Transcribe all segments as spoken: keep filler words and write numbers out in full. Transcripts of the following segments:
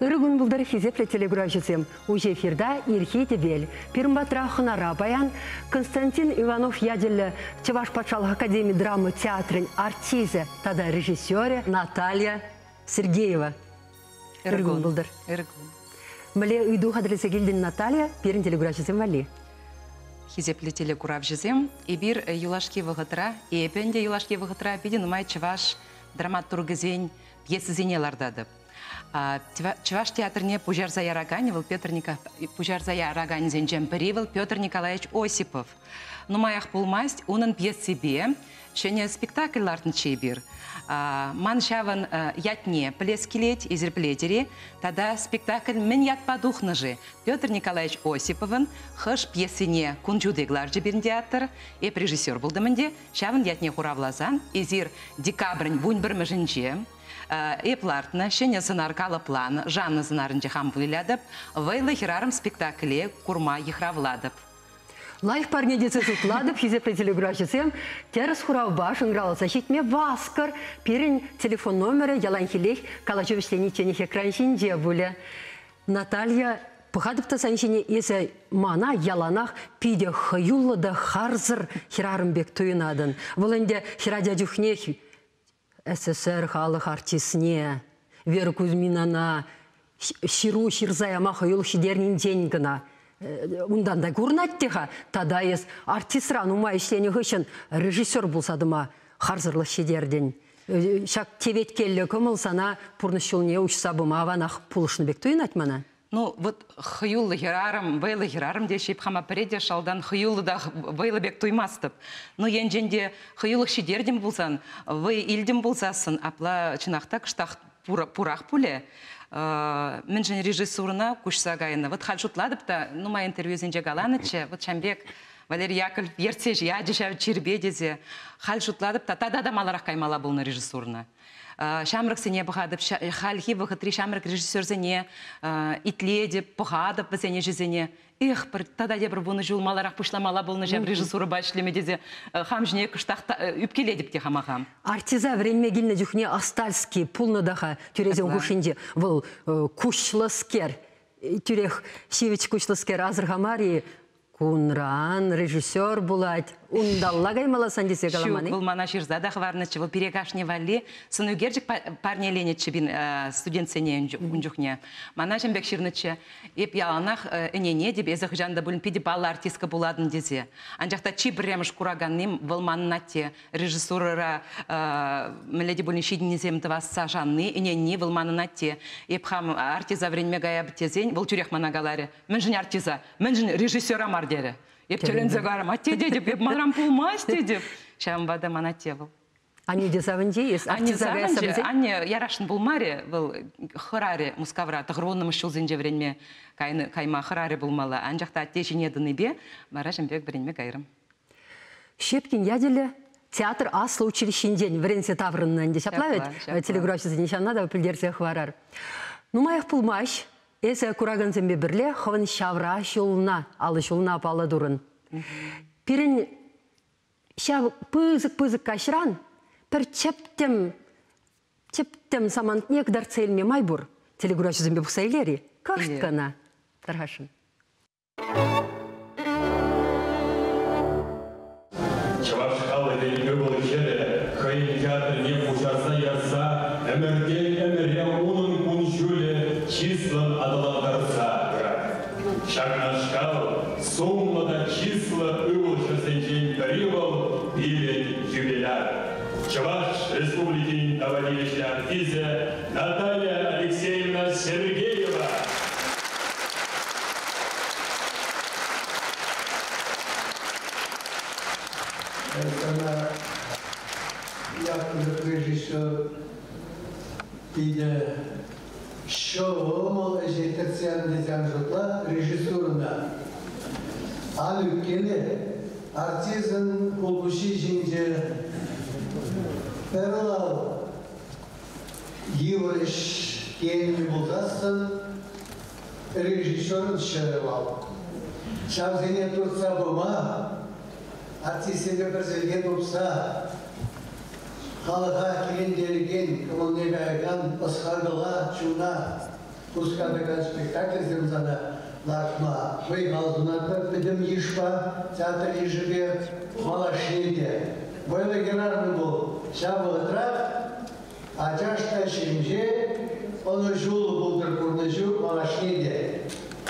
Үргін бұлдар хизепле телеграфисем. Уже эфирда Ирхи Дебель. Пирмбатра Хунара Баян, Константин Иванов Ядель, Чеваш Патшалых Академии драмы театрын артизе, тогда режиссере Наталья Сергеева. Үргін бұлдар. Мле үйду қадырысы келден Наталья, перін телеграфисем вали. Хизепле телеграфисем, и бир юлашки вғытыра, и эпенде юлашки вғытыра, беден умай Чеваш драматургізен пьесы зенелардады. Чеваш театрне Пужар Зая Раганевал, Петр Пужар Зая Раганезен Джемперивал, Петр Николаевич Осипов. Ну, маях пулмасть, унан пьес себе, шене спектакль лартн чебир. Ман шаван ятне плескилеть изер плетери, тогда спектакль мен ят подухна же. Петр Николаевич Осипован, хаш пьесине кунджудеглар джебирн театр, и режиссер был даманде, шаван ятне хуравлазан, изер декабрь вунь бърмажинче. Эплартна, шене занаркала план, Жанна занарынче хампылядып, вайлы хирарым спектакле курма ехравладып. Лайх парне децесу кладып, хизепле телеграфисем, терес хурав баш, игралася щитме васкар, перен телефон номера, яланхилех, калачевичтени тенех экран шинде буле. Наталья пахадыпта саншине есе мана яланах пиде хаюлла да харзыр хирарымбек туйнадын. Вылынде хирадядюхнех СССР халық артисіне, Вера Кузьминана, Ширу Ширзаяма хаюл хидернин деньгіна. Ундан да көрнаттеға, тада ес артисран ума ішлені ғышын режиссер болсадыма харзырлы шидерден. Шак тевет келі көміл сана пұрнышылне ұшсабыма аванақ пулышны бек туйнат мана? Ну, вот хаюлы хирарым, вайлы хирарым дешіп, хама преде шалдан хаюлы да вайлы бек туймастып. Ну, енженде хаюлық шидерден болсан, вы илден болсасын, апла чынақта кыштақ пурақ пуле. Мен жын режиссурына күшса гайына. Вот хальшутладып та, ну, ма интервью зенже галаныче, вот Шамбек, Валерий Яковлев, ерцеж, я дешав чербедезе, хальшутладып та, та да маларақ каймала был на режиссурына. Шамрак сене бұғадып, хальхи вғытри шамрак режиссерзене, итледіп, бұғадып бізене жезене. Эх, тада де бір бұны жулмаларақ пұшламала бұлны жаб режиссуры башлеме дезе, хам жіне күштақта үпкеледіп те хамағам. Артиза време гильна дюхне Астальский, пулныдаға түрезен күшінде, бұл күшлыскер, түрек шевич күшлыскер азырғамари, Кунран, режиссер булать, ундалла гаймаласан десе каламаны. Был мана ширзада хварнычы, был перекашне вали, сыну герджик парне ленечі бин студент сене унжухне. Мана жамбек ширнычы, еп яланах энене деп ezах жанда булын пиди балла артистка буладын дезе. Анжақта чи біреміш кураганным вылманнатте режиссурыра міледі булын шидінеземді васса жанны, энене вылманнатте. Еп хам артиза време гая бітезен, бұл түрек манагалары. Мен жын артиза, мен жын режиссер амар дері. Еп төлензе гарам, атте деп, еп марам пулмас деп. Шам бада манатте бұл. Ани десавынде ес, артиза гая сабынзе? Ани ярашын булмаре, бұл хыраре мускавра, тағырвонным үшіл зенже вренме кайма хыраре булмала. Анжақта атте жинедіні бе, мара жамбек вренме гайрым. Шепкин яделі театр асла училищенден вренсе таврыннан де шаплавет, телеграфисі нешанна да өпілдерсе хварар. Нумайық пулмаш, Эсі күрагынзен бірле, ховын шавра шулна, алы шулна палы дұрын. Пирін шав пызык-пызык кашран, пір чептім, чептім самант некдар цельме майбур. Телеграфисен бі бұқсайлері, кашткана, тархашын. Чавашқалы делігі бұл кері, қайын театр не құшарса ярса, әмірден әміря оның күн жүлі, числом адаландарса. Шагнашкал, суммада числа ывылша сенчен перевал билет юбиляр. Чаваш Республики товарища артиза Наталья Алексеевна Сергеева. Она, я как режиссер, иде шоу, эжеттерциан детям жутла режиссурна. А люкеле артизан полбуши жинже перла евреш кенни булдасын режиссерын шеревал. Шавзене турца бума артистеге бір зелген болса, халыға келен делген, кымылнеге айған, ысқарғыла, чуна, пускадыган спектакль земзана лартма. Вы галдунатыр пидем ишпа, театр ежебе малашнеде. Böyle genel bu şabıtrak, acашта şimdi onu julu buldur kurnucu malashniye.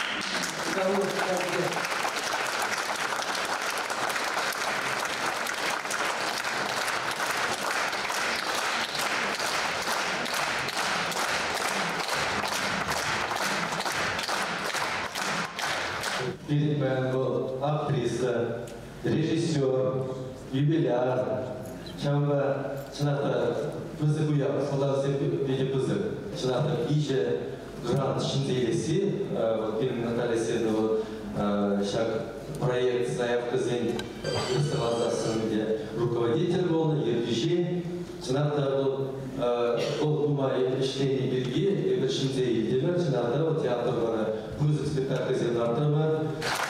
Перед вами был актриса, режиссер, юбиляр, чамба чыната пызык уяп, солдасы беде пызык, чыната иже грант шинделеси, вот фильм Наталья Седова, шаг проект заявка зен где руководитель был, ердиши, чыната вот ол думай иштейни бирги, эбир шиндей демер, чыната вот театр бара, пызык спектакль зен артыма.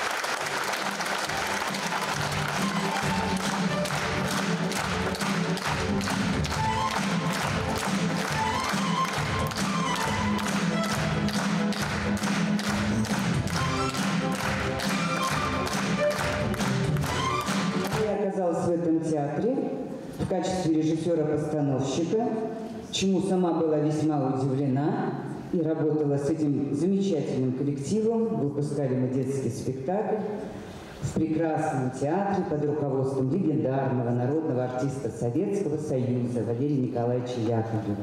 В этом театре в качестве режиссера-постановщика, чему сама была весьма удивлена, и работала с этим замечательным коллективом. Выпускали мы детский спектакль в прекрасном театре под руководством легендарного народного артиста Советского Союза Валерия Николаевича Яковлева.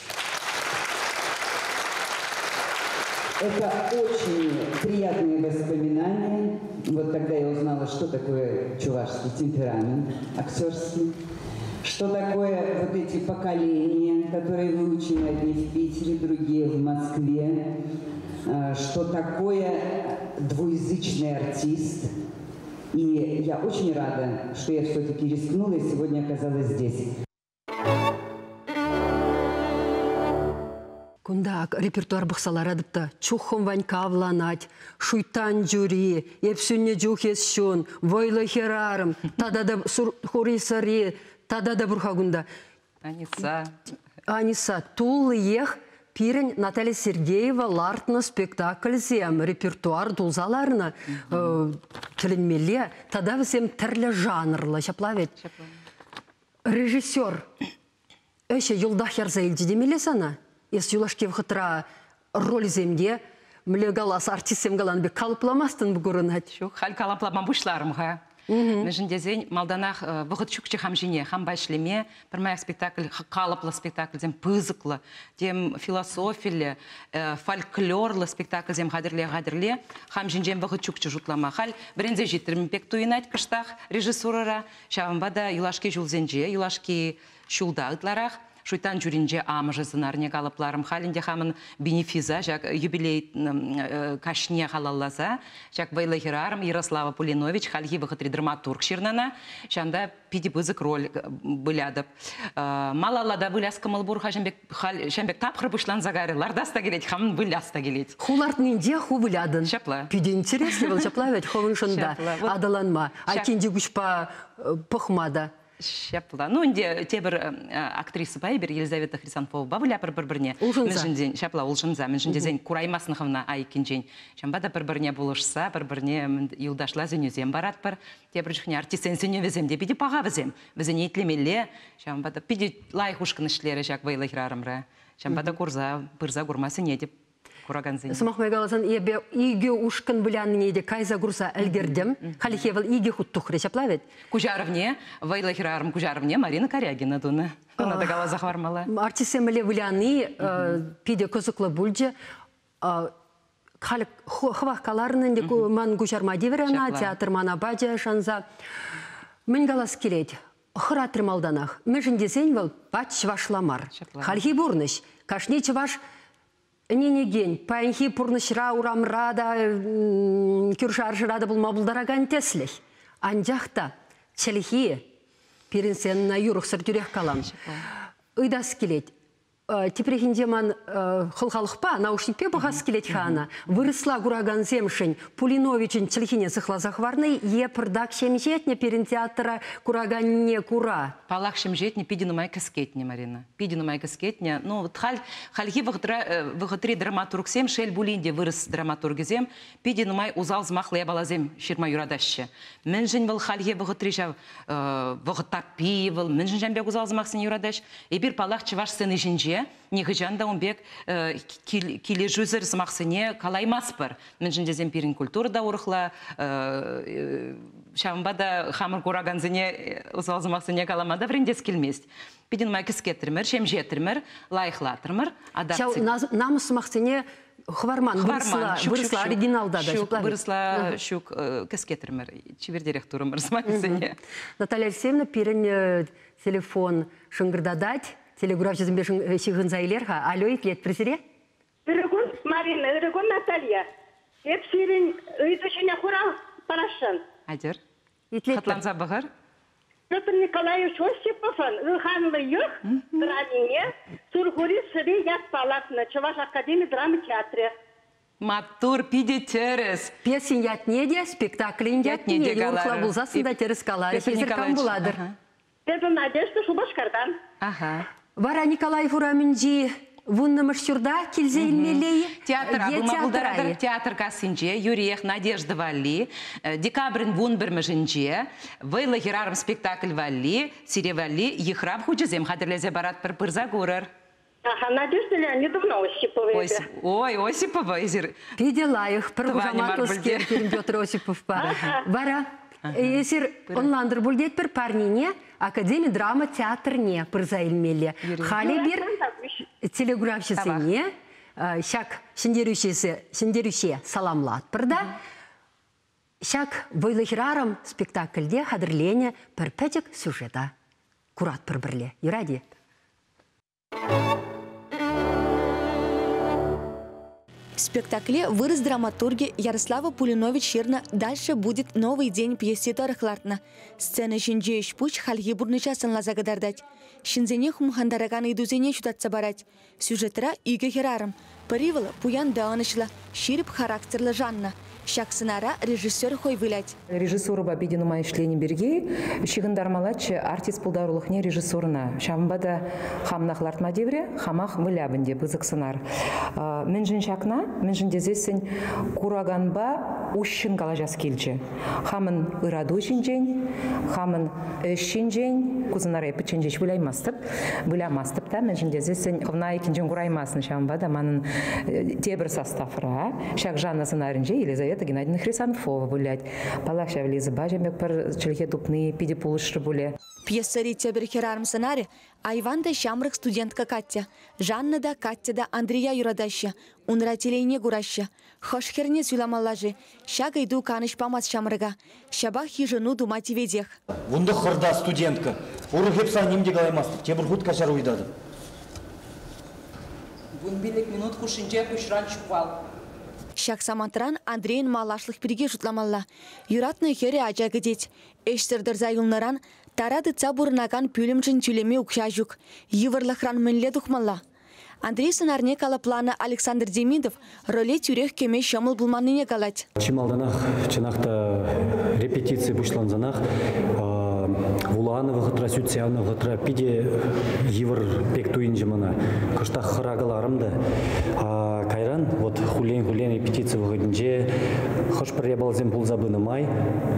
Это очень приятные воспоминания. Вот тогда я узнала, что такое чувашский темперамент актерский, что такое вот эти поколения, которые выучены одни в Питере, другие в Москве, что такое двуязычный артист. И я очень рада, что я все-таки рискнула и сегодня оказалась здесь. Кундак репертуар бақсалар адыпта, чухым ванькавланать, шуйтан жюри, епсүнне жухесшун, войлы херарым, тадада хурисари, тадада бурхагунда. Аниса. Аниса, тулы ех, пирен Наталья Сергеева лартна спектакль зем, репертуар дулзаларына тілінмеле, тада візем тірлі жанрлы, шаплавет. Режиссер, өші юлдах ярза елді демеле сана? Ес юлашке вғытра роль земде, мүлі галас артистем галан бек калыпламастын бұғырын хәтші. Хәл калыпламан бұшларымға. Мәжін дезен, малданақ бұғыт чүкчі хам жіне, хам байшлеме, бірмәйік спектакль, қалыплы спектакль, дем пызықлы, дем философилі, фольклорлы спектакль, дем қадірле-қадірле, хам жінжен бұғыт чүкчі жұтлама. Хәл бірінзе жетірім пек туын айт кыштақ режиссурара, шағымбада юлашке жүлзенже, юлашке шулдағытларақ, шуйтан жүрінже амыжы зынарне қалыпларым халінде хамын бенефиза, жак юбилей кашне халаллаза, жак Вайлахирарым Ярослава Пулинович, хальги выхотри драматург ширнана, шанда пиди бызык роль былядып. Малалада выляска малбурха, шамбек тапхыр бұшлан загари, лардаста келет, хамын выляста келет. Хулартнинде ху вылядын. Шапла. Пиди интересный был, шапла ведь ховын шында, адаланма, айкенде күшпа пұхмада. Шапла. Ну, инде те бір актриса байбер Елизавета Хрисанфова бабыля бір-біріне. Улжынза. Шапла, улжынза. Мен жіндезен Кураймасынығына айкенжен. Шамбада бір-біріне болышса, бір-біріне юлдашла зөнезем барат бір. Те бір жүхіне артистен зөне везем, де биде паға везем. Везене етлемелі. Шамбада биде лайық ұшқын ішлері жак Вайлахирарымра. Шамбада курза, бірза курмасы не деп. Сымақмай қаласан, ебе иге ұшқын біләнің еді кайза құрса әлгердім, қалихевіл иге құттықыры шаплавет? Күжарывне, Вайлахирарым күжарывне Марина Корягина дуны. Она дагала захвармала. Артисеміле біләні пиде көзіклі бүлже, хвақ қаларының ман күжарма деверена, театр мана баджа шанза. Мен қалас келет, ұқыра тірмалданақ. Мен жіндесен бұл бач швашламар. Қалхи бұрныш, кашне чваш Ненеген, паинхи пурнышра урамрада, кюршаржырада бұл мабылдараган теслих. Анжақта, челихи, перенсен на юрық сұрдюрех калам. Ыдас келет. Тепрехиндеман хылхалықпа, наушникпе бұғас келет хана. Вырысла гураган земшін, Пулиновичін телхине сықла захварный, е пырдак шемжетне перін театра гураган не кура. Палах шемжетне пидину май каскетне, Марина. Пидину май каскетне. Ну, вот халь, хальхи выхотри драматург сем, шель булинде вырыс драматург зем, пидину май узал змахлы ябалазем ширма юрадаще. Менжин был хальхи выхотри жав выхотапи, менжин жамбек узал змахсын юрадаш, и бир палах чеваш сыны жинже, Нихыжанда он бек киле жүзір сымақсыне калаймас бір. Мен жіндезен пирин культурда орықла, шамбада хамыр кораганзыне ұсал сымақсыне каламада врендес келмест. Пидин май кіскеттірмір, шем жетірмір, лайықлатырмір, адапцик. Намыс сымақсыне хварман, вырысла оригиналда да. Шук, вырысла шук кіскеттірмір, чевердерек тұрымыр сымақсыне. Наталья Алексеевна, пирин телефон шыңғырдадать. Телеграф жүзін бешін шиғын зайлерға. Алло, итлет, пресере? Үрігін, Марина, үрігін Наталья. Еп сирин үйдішіне құрал парашын. Адер. Итлет, Хатланза бағыр? Петр Николаевич Осиповын, ұлғанлы юх, дранине, Сургури сыры ят палатны, Чуваш Академия драмы театры. Матур пиде терес. Песен ятнеде, спектаклін ятнеде, юрқла бұлзасында терес қалары. Кезір кам бұладыр. Петр Надежда Шубашкардан. Ага. Вара Николай Фураминджи вуннымыш сюрда килзейлмелей. Театр, Абумабулдарадыр театр касынже, Юриех Надежда Валли, декабрин вун бірміжінже, вайлы херарым спектакль Валли, Сире Валли, ехраб худжезем хадырлезе барат пір пырза көрір. Ага, Надежда Леонидовна Осипова. Ой, Осипова. Пиделаих, піргужаматовский Петр Осипов пара. Вара. Есер онландыр бүлдет бір парнине Академия драма театр не пырза илмелі. Хали бір телеграфшісіне шак шындеруші саламлат бірда. Шак бойлығырарым спектакльде қадырлене бір пәдік сюжета. Курат бір-бірле. Юради. В спектакле «Вырос драматурги» Ярослава Пулинович Ширна «Дальше будет новый день» пьесы Тарахлартна. Сцена шинже ешпуч хальги бурныча сынла загадардать. Шинзене хумхандараганы идузене чудатса барать. Сюжетра иге херарым. Паривала пуян даанышла. Ширип характерлы Жанна. Шаксынара режиссер хой вылять. Режиссеру бабидину май шлени берги, шигындармалачы артист пулдарулыхне режиссерна. Шамбада хамнахлартма девре, хамах вылябынде бызык сынар. Менжин шакна, менжин дезесін кураганба ущын калажас келчі. Хамын ыраду шинжен, хамын шинжен, кузынары пыченжеш вылаймастып, вылямастып та, менжин дезесін қывна екінжен кураймасын шамбада манын тебір составра. Шак Жанна сынарынже, Елизавета Геннадьевна Хрисанфова вылять. Палакша влезы бажамек пар челхе тупны пиде пулышры буле. Пьеса ритябір херарым сценарий, Айван да шамрық студентка Катя, Жанна да Катя да Андрея юрадаща, унра телейне гураща, хош херне сюламалажи, шага иду каныш памас шамрыга, шабах хижину думати ведех. Вунды хырда студентка, уры хепса немде галаймастық, тебір худ кашар уйдады. Вун билек минут хушинже хушран шуквал. Шак самантран Андрейн малашлық бірге жұтламалла. Юратны хере ажа гідет. Эштердір зайылныран тарады цабурнаган пүлімжін тюлеме ұқша жүк. Евырлықран мінле дұқмалла. Андрей сынарне кала планы Александр Демидов роле тюрех кеме шамыл бұлманыне галать. Чималданах, чынақта репетиции бұшланзанах, Вуланы вғытра, Сюцияны вғытра, пиде евір пектуин жымына. Кыштақ қырағыларымды. Кайран, вот хулен-хулен репетиция вғыдынже, хош бір ебалзен бұл забыны май,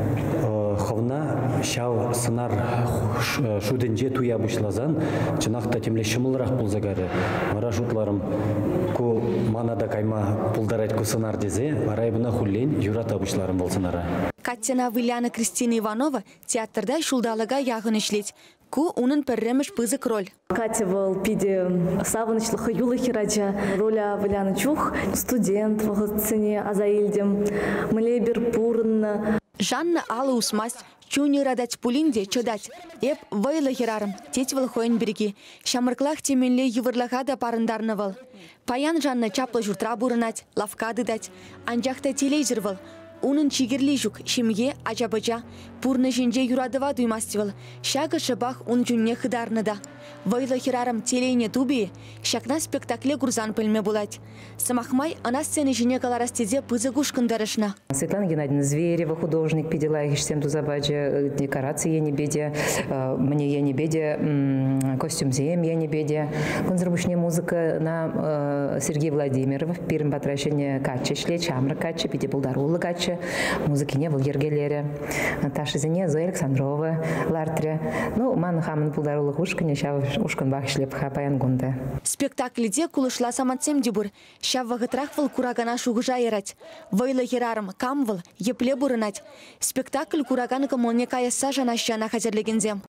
хавна шау сынар шуденже туя бұшлазан, чынақта темле шымылырақ бұл загары. Мара шутларым ку манада кайма пулдарать ку сынар дезе, арайбына хулен юрата бұшларым бол сынара. Катяна Виляна Кристина Иванова театрда шулдалыга яғын ішлет. Ку унын пірреміш пызык роль. Катя был пиде савынычлы юлы хираджа, роля Виляна Чух, студент в цене Азаильдем, млебер пурн. Жанна алы усмасть, чуни радать пулинде чодать. Эп вайлы херарым, теть вылхойн береги. Шамырклах теменле ювырлаха да парындарнывал. Паян Жанна чаплы журтра бурынать, лавкады дать. Анжақта телейзір выл. унын чигерли жүк шемге ажабажа пурны жинже юрадыва дуймастивал. Шага шабах ун жүнне хыдарныда. Вайлы хирарым телейне туби, шакна спектакле гурзан пыльме булать. Самахмай ана сцены жине каларастезе пызы гушкандарышна. Светлана Геннадьевна Зверева, художник, педила Ишсем Тузабаджи, декорации я не беде, мне я не беде, костюм зем я не беде. Конзервушная музыка на Сергей Владимиров, первым потращение Кача, шле Чамра Кача, педи Булдарула Кача, музыки не был Ергелере, Наташа Зене, Зоя Александрова, Лартре, ну, ман хаман Булдарула Хушканя, ща ушкан бах шлеп хапаян гунда. Спектакльде кулышла саматсем дебур, ща вагытрахвал курагана шугыжа ерать. Вайлы хирарым камвал, епле бурынать. Спектакль кураганы коммуне каясса жанащана хазерлегензем.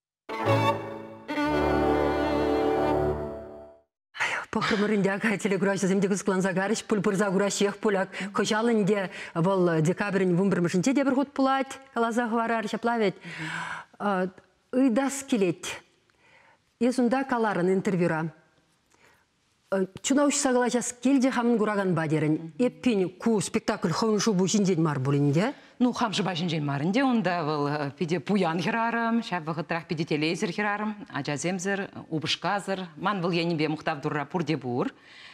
Похромырындяка телеграфизмде кызклан загарыш пульпырза гурашех поляк. Кожалынде был декабрь вумбырмышынче дебір ход пулать, калаза хварар шаплавет. Ыйдас келет. Есунда каларын интервьюра. Чунауш сагалачас келде хамын гураган бадерін. Эппин ку спектакль хоншу бушинжен мар булинде. Ну, хамжы башинжен марынде, онда был пиде пуян хирарым, шаб вағытрах пиде телезер хирарым, ажаземзер, убышказыр, ман был янебе мухтав дурра пурде бур.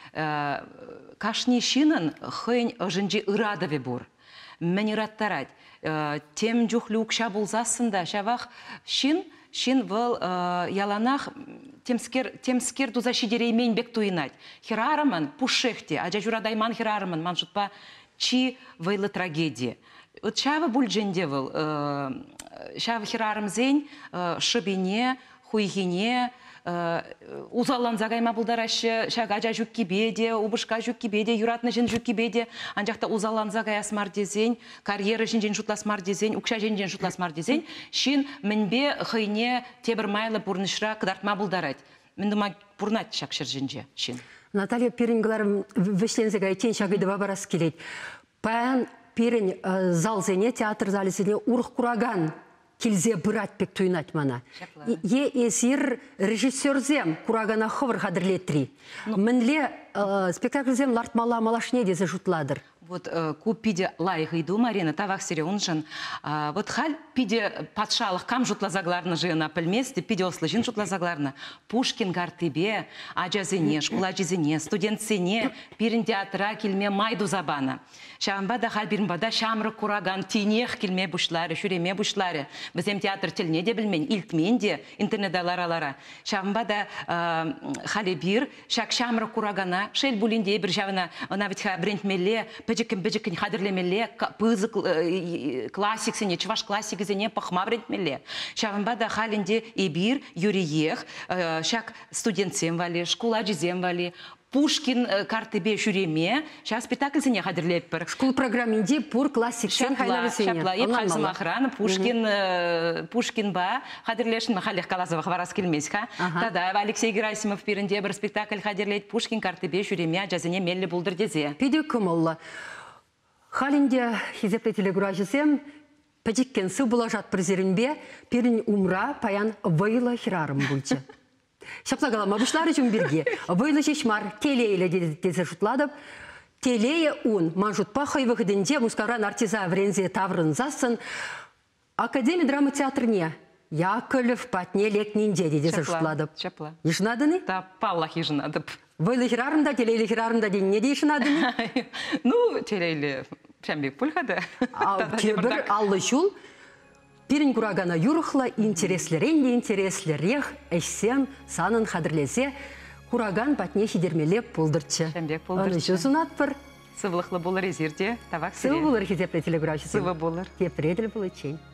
Кашни шинын хын жынжи ырадове бур. Мен ираттарать. Тем жухлюк ша булзасында, шабах шин, шин был яланах темскер, темскер дуза шидереймен бек туинать. Хирарымын пушехте, ажа журадайман хирарымын, ман жутпа чи вайлы трагедия. Вот шава бульдженде был, шава хирарым зень, шыбине, хуйхине, узалан загайма булдарашы, шага ажа жүк кибеде, убышка жүк кибеде, юратны жин жүк кибеде, анжақта узалан загай асмар дезень, карьера жин жин шутласмар дезень, укша жин жин шутласмар дезень, шин мінбе хыйне тебір майлы бұрнышра кыдартма булдарать. Міндіма бұрнат шакшыр жинже, шин. Наталья Пирингларым вешлензега етен шагайды бабарас келет. Паян Пирин зал зене, театр залы зене урх кураган килзе бұрат пек туйнать мана. Е эсир режиссер зем курагана хывыр хадырлетри. Мінле спектакль зем лартмала малашне дезе жутладыр. Вот ку пиде лайық иду Марина, тавақ сире уншын. Вот халь пиде патшалық кам жұтлазагларны жиына пілместі, пиде ослы жин жұтлазагларны. Пушкин гартыбе, ажазыне, шкула жизіне, студентсене, пирін театра келме майду забана. Шамбада халь бірінбада шамры кураган тинех келме бұшлары, шүреме бұшлары. Бізем театр тіліне де білмен, илтмен де, интернет-аларалара. Шамбада халі бір, шак шамры курагана, шел бұлінде бір жавына, она ведь брендмеле, Бежекін хадырлемеле, пызы классиксіне, чываш классикізіне пахма брендмеле. Шағынбада халінде ебір, юриех, шак студентсем вали, школа жизем вали, Пушкин картыбе жүреме, шақ спектакльсіне хадырлеп бір. Школ программинде пур классиксен хайнавысыне. Шапла, еп хамзым ақыран, Пушкин ба, хадырлешін махалех калазова хварас келмес, ха? Тада Алексей Герасимов бірінде бір спектакль хадырлет, Пушкин картыбе жүреме, жазыне мелі бұлдыр дезе. Пиде күмілі. Халінде хизеплетілі күражысем, пәжіккен сы бұлажат призерінбе, пирін умра паян вайлы хирарым бұлчы. Шаплагалама бұшлары жүн бірге. Вайлы шешмар телейлі дезе жұтладып, телейі ұн манжутпа хайвығыдынде мұскаран артиза врензе таврын засын, Академия драмы театрне Яковлев патне лекнинде дезе жұтладып. Шапла. Ешнадыны? Та паллах ешнадып. Вайлы хирарымда, телейлі хирарымда дейін не дейшнадыны? Ну, телейлі пәмбек пульхады. Кебір аллы жул. Пирин курагана юрхла интереслеренде интереслерех эшсем санын хадырлесе кураган патне хидермелеп пулдырчы. Шәмбек пулдырчы. Аны жусунат бір. Сывлықлы болыр езерде, тавак сире. Сывы болыр хизепле телеграфчысы. Сывы болыр. Тепреділ бұл чейн.